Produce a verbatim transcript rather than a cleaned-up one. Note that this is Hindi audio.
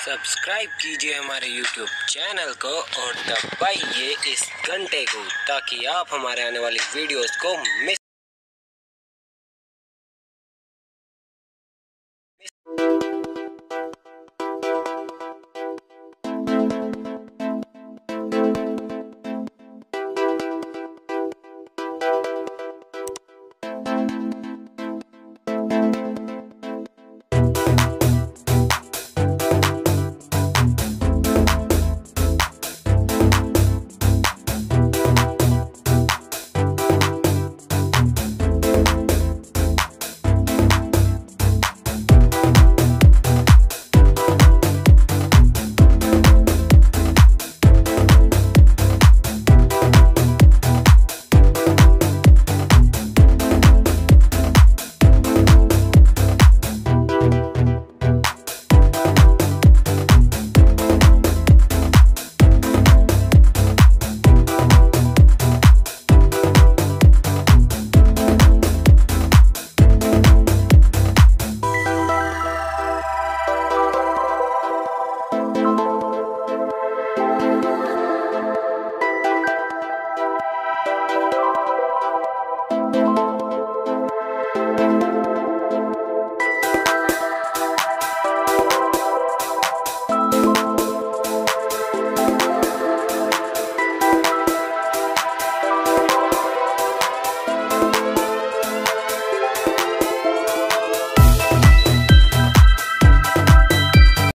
सब्सक्राइब कीजिए हमारे यूट्यूब चैनल को और दबाइए इस घंटे को ताकि आप हमारे आने वाली वीडियोस को मिस